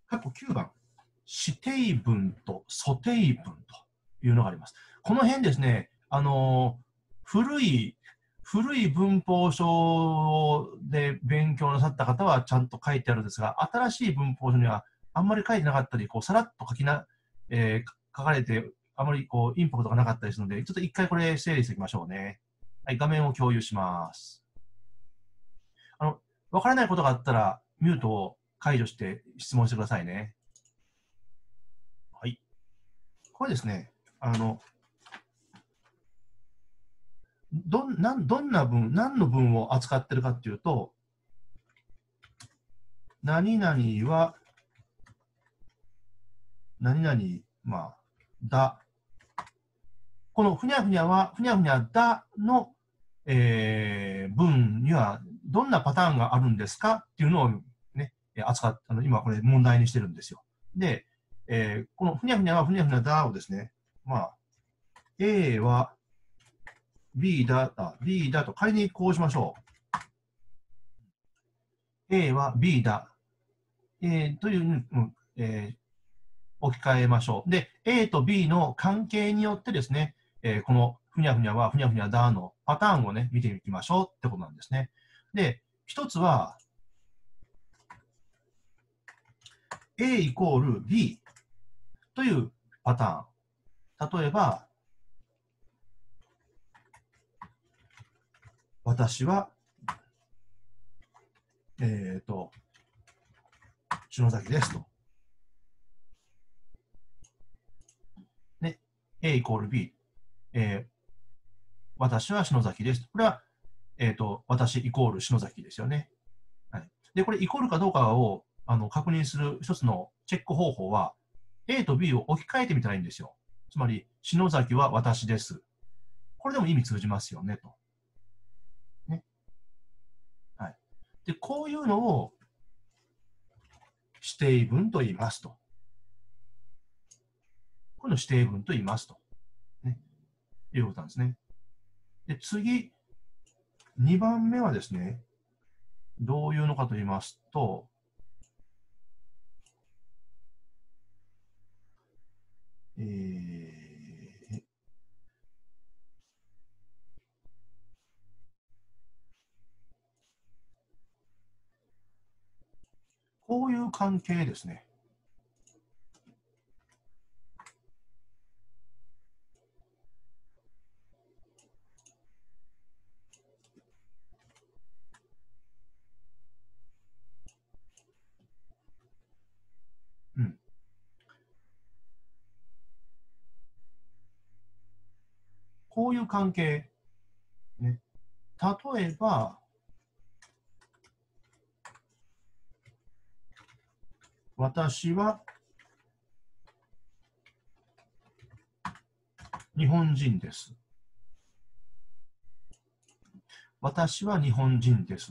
括弧9番、指定文と素定文というのがあります。この辺ですね、古い文法書で勉強なさった方はちゃんと書いてあるんですが、新しい文法書にはあんまり書いてなかったり、こうさらっと書かれて、あまりこうインパクトがなかったりするので、ちょっと一回これ整理していきましょうね。はい、画面を共有します。わからないことがあったら、ミュートを解除して質問してくださいね。はい。これですね、何の文を扱ってるかっていうと、何々は、何々、だ。このふにゃふにゃは、ふにゃふにゃだの、文にはどんなパターンがあるんですかっていうのをね、今これ問題にしてるんですよ。で、このふにゃふにゃはふにゃふにゃだをですね、A は B だと仮にこうしましょう。A は B だ。という、置き換えましょう。で、A と B の関係によってですね、このふにゃふにゃはふにゃふにゃだのパターンをね、見ていきましょうってことなんですね。で、一つは、A イコール B というパターン。例えば、私は、篠崎ですと。ね、A イコール B。私は篠崎です。これは、私イコール篠崎ですよね。はい。で、これイコールかどうかを確認する一つのチェック方法は、A と B を置き換えてみたらいいんですよ。つまり、篠崎は私です。これでも意味通じますよね、と。ね。はい。で、こういうのを指定文と言いますと。こういうのを指定文と言いますと。ね。いうことなんですね。で、次、2番目はですね、どういうのかと言いますと、こういう関係ですね。うん。こういう関係。ね。例えば、私は日本人です。私は日本人です。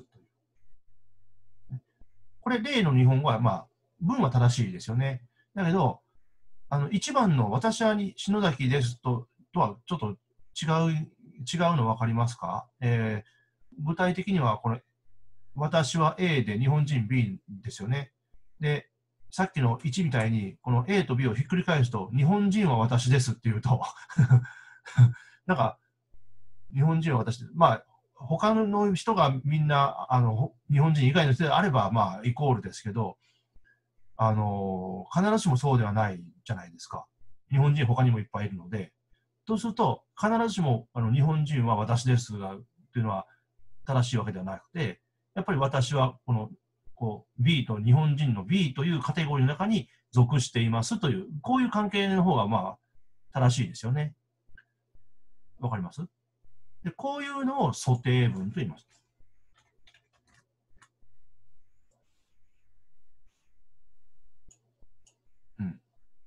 これ、例の日本語は、文は正しいですよね。だけど、1番の私は篠崎ですとはちょっと違うの分かりますか？具体的には、これ、私は A で日本人 B ですよね。で、さっきの1みたいに、この A と B をひっくり返すと、日本人は私ですっていうと、なんか、日本人は私です。他の人がみんな、日本人以外の人であれば、イコールですけど、必ずしもそうではないじゃないですか。日本人他にもいっぱいいるので、そうすると、必ずしも日本人は私ですが、というのは正しいわけではなくて、やっぱり私はB と日本人の B というカテゴリーの中に属していますという、こういう関係の方が正しいですよね。わかります？で、こういうのを素定文と言います。うん。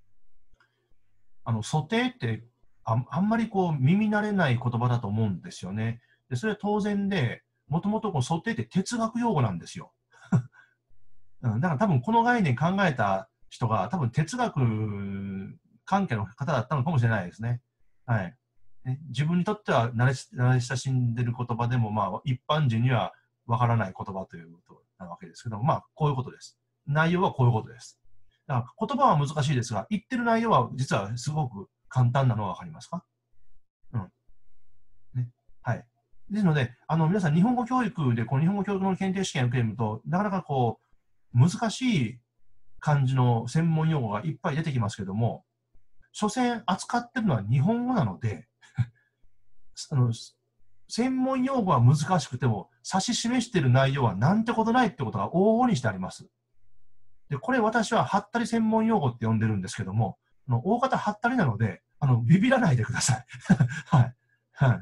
素定ってあんまり耳慣れない言葉だと思うんですよね。で、それは当然で、もともと素定って哲学用語なんですよ。だから多分この概念考えた人が多分哲学関係の方だったのかもしれないですね。はい。自分にとっては慣れ親しんでる言葉でも、一般人にはわからない言葉ということなわけですけども、こういうことです。内容はこういうことです。 だから言葉は難しいですが、言ってる内容は実はすごく簡単なのはわかりますか？うん。ね。はい。ですので、皆さん、日本語教育で、この日本語教育の検定試験を受けると、なかなかこう、難しい感じの専門用語がいっぱい出てきますけども、所詮扱ってるのは日本語なので、あの専門用語は難しくても、指し示している内容はなんてことないってことが往々にしてあります。で、これ私はハったり専門用語って呼んでるんですけども、大方ハったりなので、ビビらないでください。はい。はい。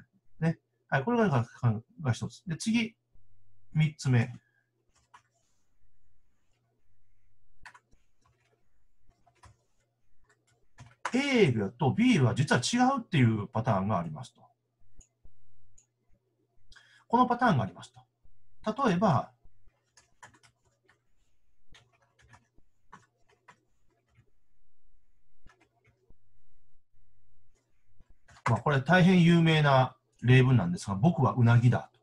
ね。はい。これが一つ。で、次、三つ目。A と B は実は違うっていうパターンがありますと。このパターンがありますと。例えば、これ大変有名な例文なんですが、僕はうなぎだと。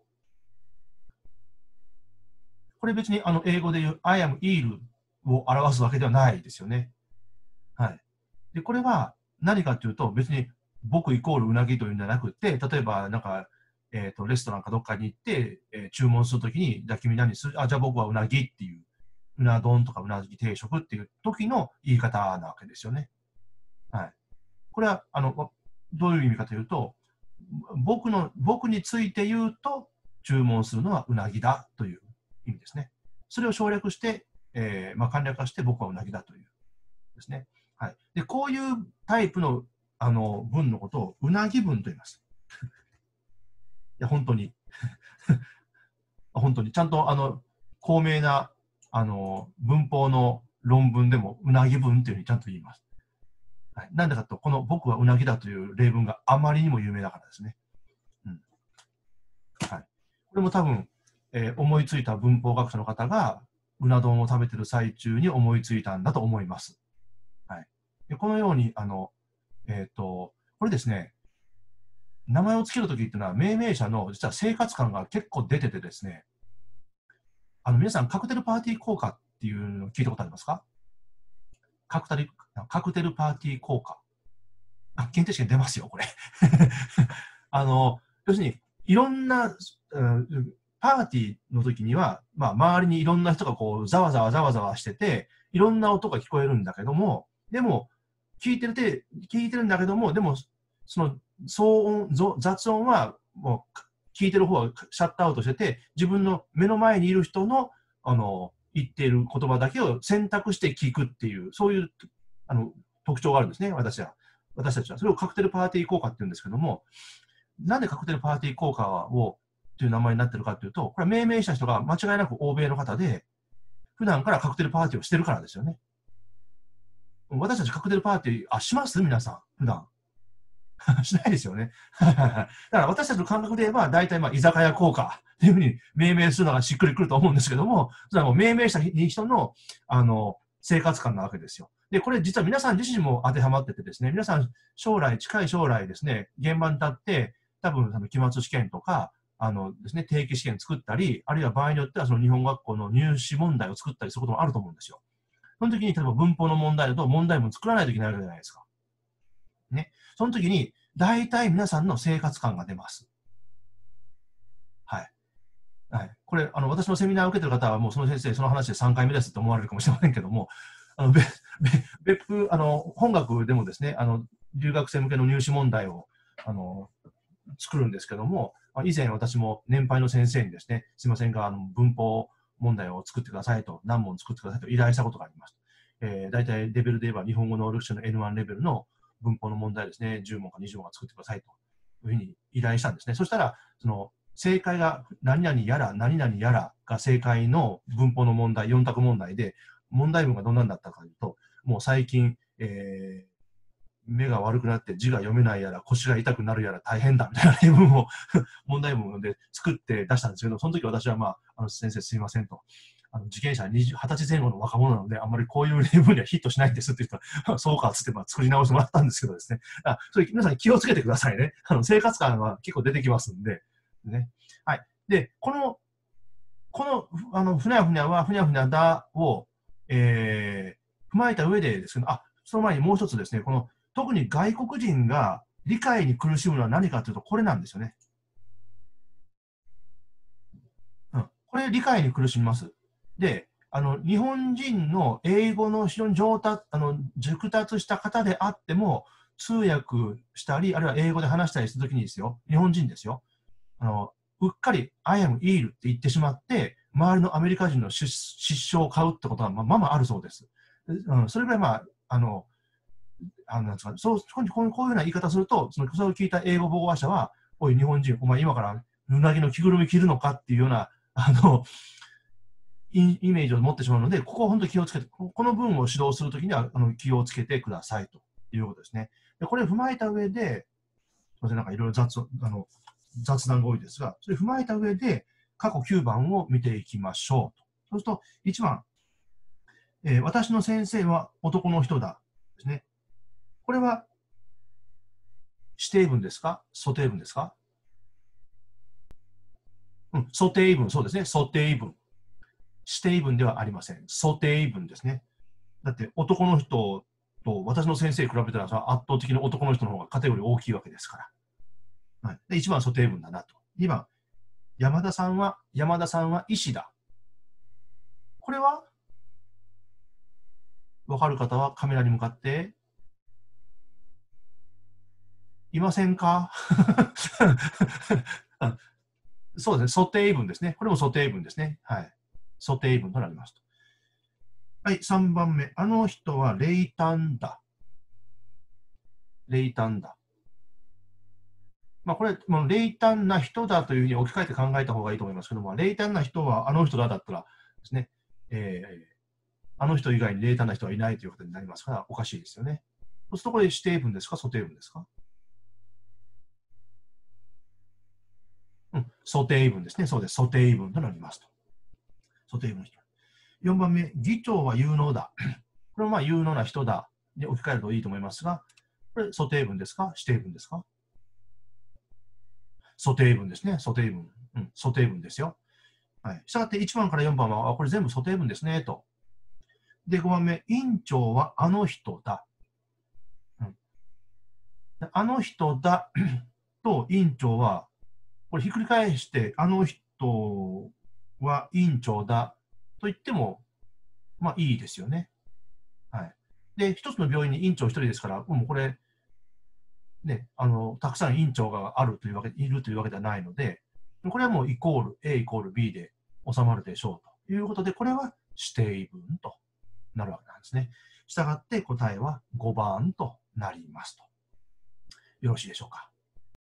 これ別に英語で言う I am eel を表すわけではないですよね。はい。で、これは何かというと、別に僕イコールうなぎというんじゃなくて、例えばなんか、レストランかどっかに行って、注文するときに、じゃあ君何する？じゃあ僕はうなぎっていう、うな丼とかうなぎ定食っていう時の言い方なわけですよね。はい。これは、どういう意味かというと、僕について言うと、注文するのはうなぎだという意味ですね。それを省略して、簡略化して僕はうなぎだというですね。はい。で、こういうタイプの、文のことをうなぎ文と言います。いや、本当に。本当に。ちゃんと、高名な、文法の論文でもうなぎ文というふうにちゃんと言います。はい、なんでかと、この僕はうなぎだという例文があまりにも有名だからですね。うん。はい。これも多分、思いついた文法学者の方が、うな丼を食べてる最中に思いついたんだと思います。はい。でこのように、これですね、名前を付けるときっていうのは、命名者の実は生活感が結構出ててですね、皆さん、カクテルパーティー効果っていうのを聞いたことありますか？カクテルパーティー効果。検定試験出ますよ、これ。要するに、いろんな、パーティーの時には、周りにいろんな人がこう、ざわざわざわざわしてて、いろんな音が聞こえるんだけども、でも、聞いてるんだけども、でも、その雑音は、もう、聞いてる方はシャットアウトしてて、自分の目の前にいる人の、言っている言葉だけを選択して聞くっていう、そういう、特徴があるんですね、私たちは。それをカクテルパーティー効果って言うんですけども、なんでカクテルパーティー効果をという名前になってるかというと、これは命名した人が間違いなく欧米の方で、普段からカクテルパーティーをしてるからですよね。私たちカクテルパーティー、します皆さん、普段。しないですよね。だから私たちの感覚で言えば、大体居酒屋効果っていうふうに命名するのがしっくりくると思うんですけども、それはもう命名した人の、生活感なわけですよ。で、これ実は皆さん自身も当てはまっててですね、皆さん近い将来ですね、現場に立って、多分期末試験とか、ですね、定期試験作ったり、あるいは場合によってはその日本学校の入試問題を作ったりすることもあると思うんですよ。その時に、例えば文法の問題だと問題文作らないといけないわけじゃないですか。ね。その時に、大体皆さんの生活感が出ます。はい。はい。これ、私のセミナーを受けてる方は、もうその先生、その話で3回目ですって思われるかもしれませんけども、別府、本学でもですね、留学生向けの入試問題を、作るんですけども、以前私も年配の先生にですね、すいませんが、文法問題を作ってくださいと、何問作ってくださいと依頼したことがあります。大体レベルで言えば日本語能力者の N1 レベルの文法の問題ですね、10問か20問か作ってくださいというふうに依頼したんですね。そしたら、正解が何々やら何々やらが正解の文法の問題、4択問題で、問題文がどんなんだったかというと、もう最近、目が悪くなって字が読めないやら腰が痛くなるやら大変だみたいな例文を問題文で作って出したんですけど、その時私は先生すいませんと。受験者20歳前後の若者なので、あんまりこういう例文にはヒットしないんですって言ったら、そうかっつって作り直してもらったんですけどですね。それ皆さん気をつけてくださいね。生活感は結構出てきますんで。ね。はい。で、ふにゃふにゃは、ふにゃふにゃだを、踏踏まえた上でですけど、その前にもう一つですね、特に外国人が理解に苦しむのは何かというと、これなんですよね。これ理解に苦しみます。で、日本人の英語の非常に熟達した方であっても、通訳したり、あるいは英語で話したりするときにですよ、日本人ですよ、うっかり I am ill って言ってしまって、周りのアメリカ人の失笑を買うってことはまあまああるそうです。それぐらいなんですか、こういうような言い方すると、それを聞いた英語母語話者は、おい、日本人、お前今からうなぎの着ぐるみ着るのかっていうような、イメージを持ってしまうので、ここは本当に気をつけて、この文を指導するときには気をつけてくださいということですね。でこれを踏まえた上で、すみません、なんかいろいろ雑談が多いですが、それを踏まえた上で、過去9番を見ていきましょう。そうすると、1番、私の先生は男の人だですね。これは指定文ですか素定文ですか？素定文、そうですね。素定文。指定文ではありません。素定文ですね。だって男の人と私の先生比べたら圧倒的に男の人の方がカテゴリー大きいわけですから。はい、で1番素定文だなと。2番、山田さんは医師だ。これは分かる方はカメラに向かっていませんか？そうですね。素定文ですね。これも素定文ですね。はい。素定文となりますと。はい、3番目。あの人は冷淡だ。冷淡だ。これ、冷淡な人だというふうに置き換えて考えた方がいいと思いますけども、冷淡な人はあの人だったらですね、あの人以外に冷淡な人はいないということになりますから、おかしいですよね。そうするとこれ指定文ですか、素定文ですか？素定文ですね。そうです。素定文となりますと。素定文の人。4番目、議長は有能だ。これも有能な人だに置き換えるといいと思いますが、これ素定文ですか、指定文ですか？素定文ですね。素定文。素定文ですよ。はい。したがって1番から4番は、これ全部素定文ですね、と。で、5番目、院長はあの人だ。あの人だと院長は、これひっくり返して、あの人は院長だと言っても、いいですよね。はい。で、一つの病院に院長一人ですから、もうこれ、ね、たくさん院長がいるというわけではないので、これはもうイコール A イコール B で収まるでしょうということで、これは指定文となるわけなんですね。したがって答えは5番となりますと。よろしいでしょうか。